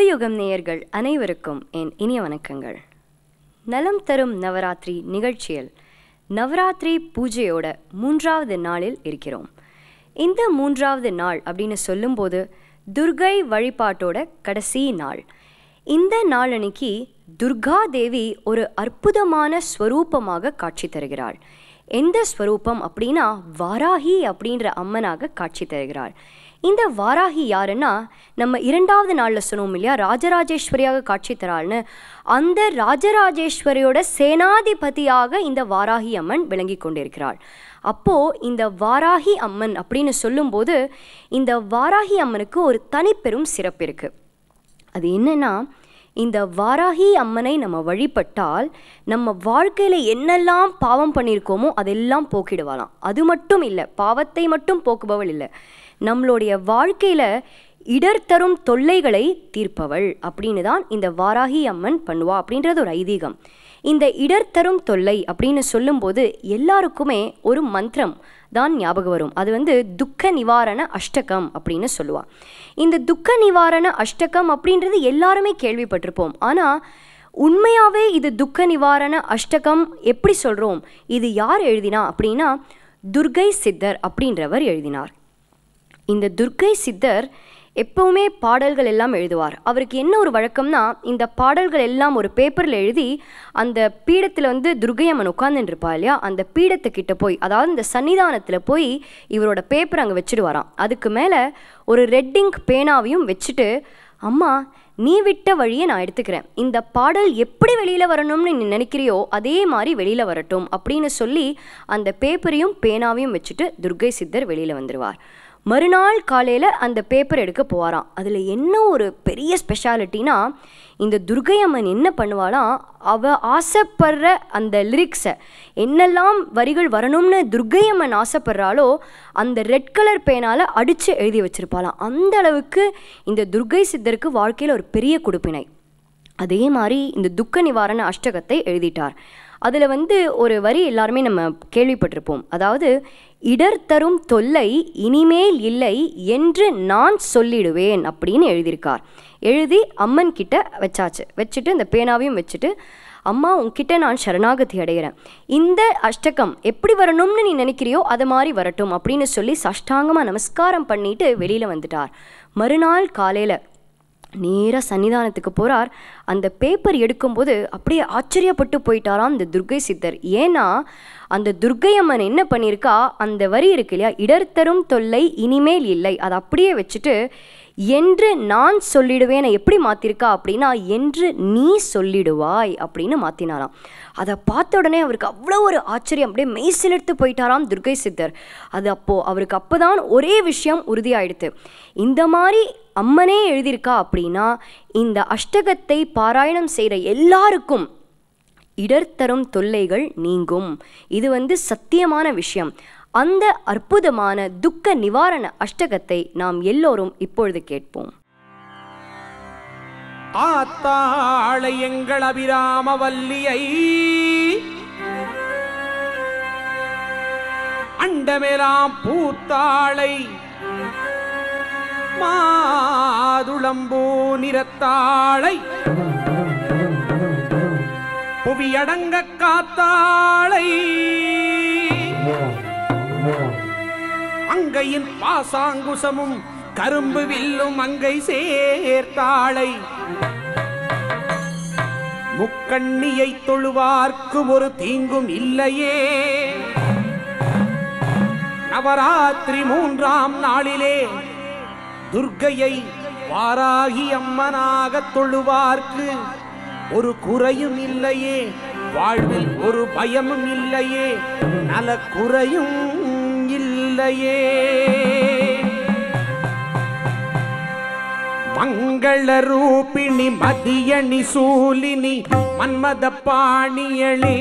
புதுயுகம் நேயர்கள் அனைவருக்கும் என் இனிய வணக்கங்கள். நலம் தரும் நவராத்திரி நிகழ்ச்சியில் நவராத்திரி பூஜையோட 3வது நாளில் இருக்கிறோம். இந்த 3வது நாள் அப்படின்னு சொல்லும்போது துர்கை வழிபாட்டோட கடைசி நாள். இந்த நாள் அன்னைக்கு துர்கா தேவி ஒரு அற்புதமான ஸ்வரூபமாக காட்சி தருகிறாள். எந்த ஸ்வரூபம் அப்படின்னா வாராகி அப்படின்ற அம்மனாக காட்சி தருகிறாள். இந்த வாராகி யாருன்னா, நம்ம 2வது நாளில் சொன்னோம் இல்லையா, ராஜராஜேஸ்வரியாக காட்சி தராள்னு. அந்த ராஜராஜேஸ்வரியோட சேனாதிபதியாக இந்த வாராகி அம்மன் விளங்கி கொண்டிருக்கிறாள். அப்போது இந்த வாராகி அம்மன் அப்படின்னு சொல்லும்போது இந்த வாராகி அம்மனுக்கு ஒரு தனிப்பெரும் சிறப்பு இருக்குது. அது என்னென்னா, இந்த வாராகி அம்மனை நம்ம வழிபட்டால் நம்ம வாழ்க்கையில் என்னெல்லாம் பாவம் பண்ணியிருக்கோமோ அதெல்லாம் போக்கிடுவாளாம். அது மட்டும் இல்லை, பாவத்தை மட்டும் போக்குபவள் இல்லை, நம்மளுடைய வாழ்க்கையில் இடர் தரும் தொல்லைகளை தீர்ப்பவள் அப்படின்னு தான் இந்த வாராகி அம்மன் பண்ணுவா அப்படின்றது ஒரு ஐதீகம். இந்த இடர் தரும் தொல்லை அப்படின்னு சொல்லும்போது எல்லாருக்குமே ஒரு மந்திரம் தான் ஞாபகம் வரும். அது துக்க நிவாரண அஷ்டகம் அப்படின்னு சொல்லுவாள். இந்த துக்க நிவாரண அஷ்டகம் அப்படின்றது எல்லாருமே கேள்விப்பட்டிருப்போம். ஆனால் உண்மையாகவே இது துக்க நிவாரண அஷ்டகம் எப்படி சொல்கிறோம், இது யார் எழுதினா அப்படின்னா துர்கை சித்தர் அப்படின்றவர் எழுதினார். இந்த துர்கை சித்தர் எப்போவுமே பாடல்கள் எல்லாம் எழுதுவார். அவருக்கு என்ன ஒரு வழக்கம்னா, இந்த பாடல்கள் எல்லாம் ஒரு பேப்பரில் எழுதி அந்த பீடத்தில் துர்கை அம்மன் உட்காந்துருப்பா இல்லையா, அந்த பீடத்துக்கிட்ட போய், அதாவது இந்த சன்னிதானத்தில் போய் இவரோட பேப்பர் அங்கே வச்சுடுவாராம். அதுக்கு மேலே ஒரு ரெட்டிங் பேனாவையும் வச்சுட்டு, அம்மா நீ விட்ட வழியை நான் எடுத்துக்கிறேன், இந்த பாடல் எப்படி வெளியில் வரணும்னு நீ நினைக்கிறியோ அதே மாதிரி வெளியில் வரட்டும் அப்படின்னு சொல்லி அந்த பேப்பரையும் பேனாவையும் வச்சுட்டு துர்கை சித்தர் வெளியில் வந்துடுவார். மறுநாள் காலையில் அந்த பேப்பர் எடுக்க போவாராம். அதில் என்ன ஒரு பெரிய ஸ்பெஷாலிட்டினா, இந்த துர்கை அம்மன் என்ன பண்ணுவாளாம், அவள் ஆசைப்படுற அந்த லிரிக்ஸை என்னெல்லாம் வரிகள் வரணும்னு துர்கை அம்மன் ஆசைப்படுறாளோ அந்த ரெட் கலர் பேனால் அடித்து எழுதி வச்சுருப்பாளாம். அந்த அளவுக்கு இந்த துர்கை சித்தருக்கு வாழ்க்கையில் ஒரு பெரிய கொடுப்பினை. அதே மாதிரி இந்த துக்க நிவாரண அஷ்டகத்தை எழுதிட்டார். அதில் ஒரு வரி எல்லாருமே நம்ம கேள்விப்பட்டிருப்போம். அதாவது, இடர் தரும் தொல்லை இனிமேல் இல்லை என்று நான் சொல்லிடுவேன் அப்படின்னு எழுதியிருக்கார். எழுதி அம்மன் கிட்ட வச்சாச்சு. வச்சுட்டு இந்த பேனாவையும் வச்சுட்டு, அம்மா உன்கிட்ட நான் சரணாகதி அடைகிறேன், இந்த அஷ்டகம் எப்படி வரணும்னு நீ நினைக்கிறியோ அது மாதிரி வரட்டும் அப்படின்னு சொல்லி சஷ்டாங்கமாக நமஸ்காரம் பண்ணிட்டு வெளியில் வந்துட்டார். மறுநாள் காலையில் நேராக சன்னிதானத்துக்கு போகிறார். அந்த பேப்பர் எடுக்கும்போது அப்படியே ஆச்சரியப்பட்டு போயிட்டாராம் இந்த துர்கை சித்தர். ஏன்னா அந்த துர்கை அம்மன் என்ன பண்ணியிருக்கா, அந்த வரி இருக்கு இல்லையா, இடர் தரும் தொல்லை இனிமேல் இல்லை, அதை அப்படியே வச்சுட்டு என்று நான் சொல்லிடுவேன் எப்படி மாற்றிருக்கா அப்படின்னா என்று நீ சொல்லிடுவாய் அப்படின்னு மாற்றினாராம். அதை பார்த்த உடனே அவருக்கு அவ்வளோ ஒரு ஆச்சரியம், அப்படியே மெய்சிலிர்த்து போயிட்டாராம் துர்கை சித்தர். அவருக்கு அப்போதான் ஒரே விஷயம் உறுதியாயிடுத்து, இந்த மாதிரி அம்மனே எழுதியிருக்கா அப்படின்னா இந்த அஷ்டகத்தை பாராயணம் செய்கிற எல்லாருக்கும் இடர் தரும் தொல்லைகள் நீங்கும். இது சத்தியமான விஷயம். அந்த அற்புதமான துக்க நிவாரண அஷ்டகத்தை நாம் எல்லோரும் இப்பொழுது கேட்போம். ஆத்தாளை எங்கள் அபிராம வல்லியை அண்டமெலாம் பூத்தாளை மாதுளம்பூ நிறத்தாளை புவியடங்க காத்தாளை அங்கையின் பாசாங்குசமும் கரும்பு வில்லும் அங்கை சேர்த்தாளை முக்கண்ணியை தொழுவார்க்கும் ஒரு தீங்கும் இல்லையே. நவராத்திரி 3ஆம் நாளிலே துர்க்கையை வாராகி அம்மனாக தொழுவார்க்கு ஒரு குறையும் இல்லையே, வாழ்வில் ஒரு பயமும் இல்லையே, நல குறையும் இல்லையே. மங்கள ரூபிணி மதியணி சூலினி மன்மத பாணியளே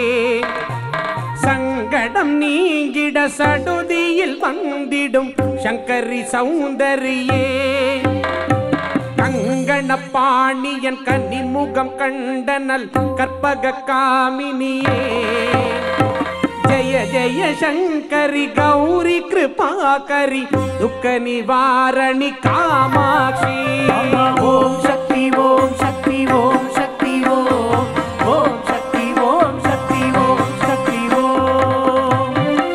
சங்கடம் நீங்கிட சடுதியில் வந்திடும் சங்கரி சௌந்தரியே கங்கண பாணியன் கன்னிமுகம் கண்டனல் கற்பக காமினியே जय जय शंकरी गौरी कृपाकरी दुख निवारणी कामाक्षी ओम शक्ति ஓம் சக்தி ஓம் சக்தி ஓம் ஓம் சக்தி ஓம் சக்தி ஓம் சக்தி ஓம்.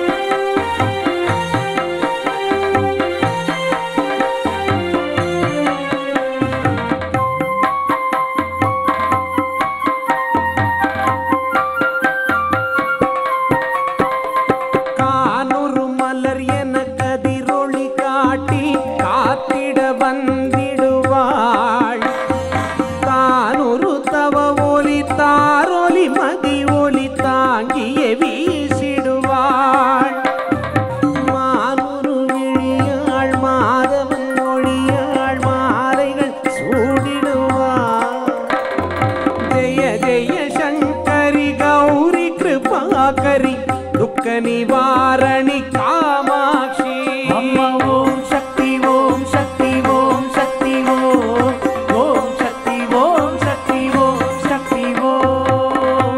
கானொரு மலர் என கதிரொளி காட்டி காத்திட வந்திடுவாள். தானொரு தவ ஒலி தாரொலி மதி ஒலி தாங்கிய வீசிடுவாள். மானொரு விழியாள் மாதவன் மொழியாள் மாலைகள் சூடிடுவாள். ஜெய ஜெய சங்கரி கௌரி கிருபாகரி துக்க நிவாரணி காமாட்சி. அம்மா ஓம் சக்தி ஓம் சக்தி ஓம் சக்தி ஓம் ஓம் சக்தி ஓம் சக்தி ஓம் சக்தி ஓம்.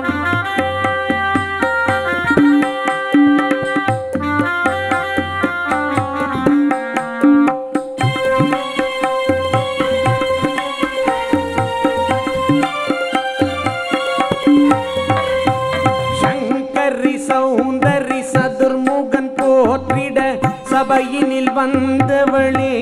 சங்கரி சௌந்தரி சதுர்முகன் போற்றிட சபையினில் வந்தவளே.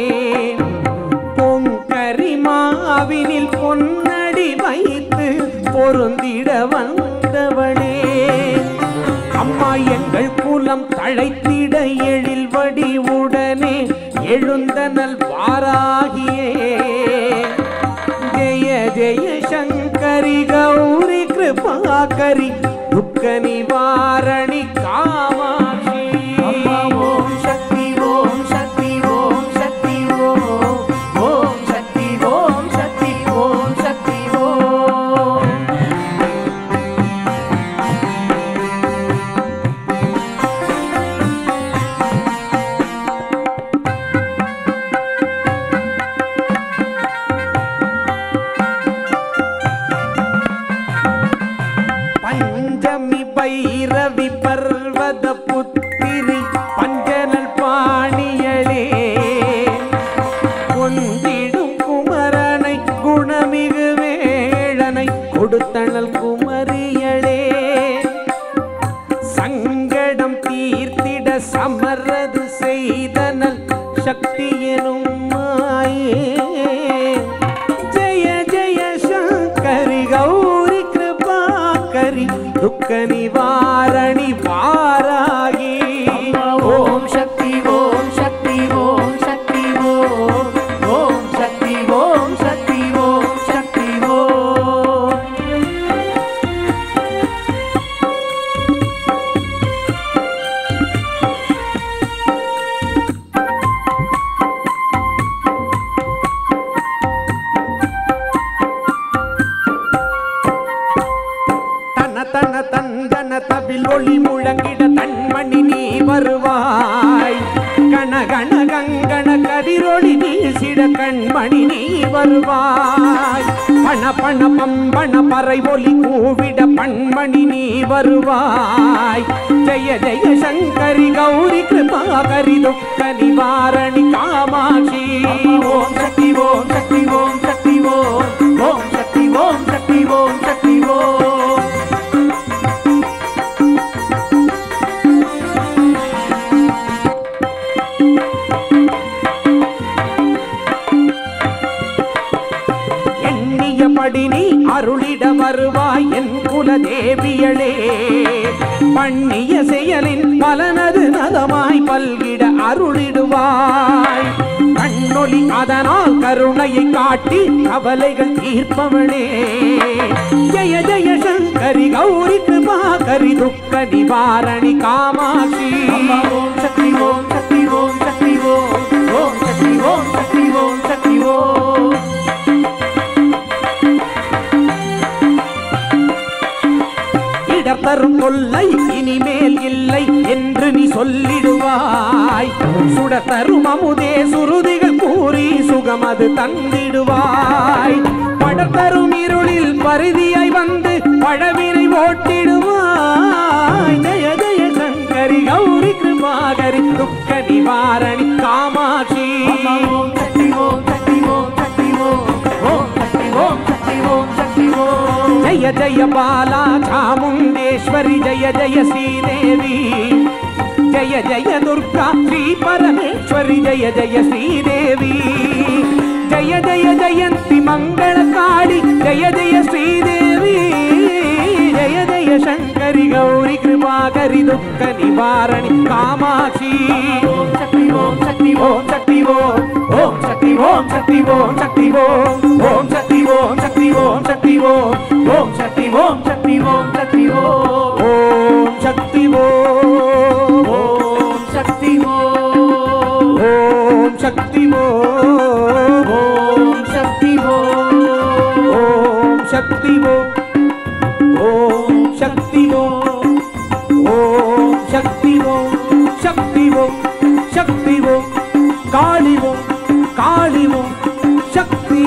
பொங்கரி மாவினில் பொன்னடி வைத்து பொருந்திட வந்தவளே. அம்மா எங்கள் குலம் தழைத்திட எழில் வடிவுடனே எழுந்தனல் வாராகியே. ஜெய ஜெய சங்கரி கௌரி கிருபாகரி துக்க நிவாரணி காமாட்சி. அம்மா ஓம் சக்தி ஓம் சக்தி ஓம் சக்தி ஓம் ஓம் சக்தி ஓம் சக்தி ஓம் சக்தி ஓம். பஞ்சமி பைரவி பர்வத புத்திரி பஞ்சனல் பாணியளே. கொண்டிடும் குமரனை குணமிகு வேளனை கொடுத்தனல் குமரியளே. சங்கடம் தீர்த்திட சமரது செய்தனல் சக்தி எனும் மாயே. ஜெய ஜெய சங்கரி கௌரி கிருபாகரி துக்க நிவாரணி வாராகி. ஓம் சக்தி ஓம் சக்தி ஓம் சக்தி ஓம் ஓம் சக்தி ஓம் சக்தி ஓம் சக்தி ஓம். தன தந்தன தவில் ஒளி முழங்கிட தன்மணி நீ வருவாய். கண கண கங்கண கதிரொளி வீசிட கண்மணி நீ வருவாய். பண பண பம்பண பறை ஒலி கூவிட பண்மணி நீ வருவாய். ஜெய ஜெய சங்கரி கௌரி கிருபாகரி துக்க நிவாரணி காமாட்சி. ஓம் சக்தி ஓம் சக்தி ஓம் சக்தி ஓம் ஓம் சக்தி ஓம் சக்தி ஓம் சக்தி ஓம். எண்ணியபடி நீ அருளிட வருவாய் என் குலதேவியளே. பண்ணிய செயலின் பலனது நலமாய் பல்கிட அருளிடுவாய். கண்ணொளி அதனால் கருணையை காட்டி கவலைகள் தீர்ப்பவளே. ஜெய ஜெய சங்கரி கௌரி கிருபாகரி துக்க நிவாரணி காமாட்சி. ஓம் சக்தி ஓம் சக்தி ஓம் சக்தி ஓம் ஓம் சக்தி ஓம் சக்தி ஓம் சக்தி ஓம். தரும் தொல்லை இனிமேல் இல்லை என்று நீ சொல்லிடுவாய். சுட தரும் அமுதே சுருதிகள் கூறி சுகமது தந்திடுவாய். படத்தரும் இருளில் பரிதியாய் வந்து பழவினை ஓட்டிடுவாய். ஜெய ஜெய சங்கரி கௌரி கிருபாகரி துக்க நிவாரணி காமாட்சி. ஓம் சக்தி ஓம் சக்தி ஓம் சக்தி ஓம் ஓம் சக்தி जय बाला चामुंडेश्वरी जय जय श्रीदेवी जय जय दुर्गा श्री परमेश्वरी जय जय श्रीदेवी जय जय जयंती मंगलकाली जय जय श्रीदेवी जय जय शंकरी गौरी कृपाकरी दुख निवारणी कामाक्षी ओम शक्ति ओम शक्ति ओम शक्ति ओम शक्ति ओम शक्ति ओम शक्ति ओम शक्ति ओम शक्ति ओम शक्ति ओम शक्ति ओम शक्ति ओम शक्ति ओम शक्ति ओम शक्ति ओम शक्ति ओम शक्ति ओम शक्ति ओम शक्ति ओम शक्ति शक्ति शक्ति काली काली शक्ति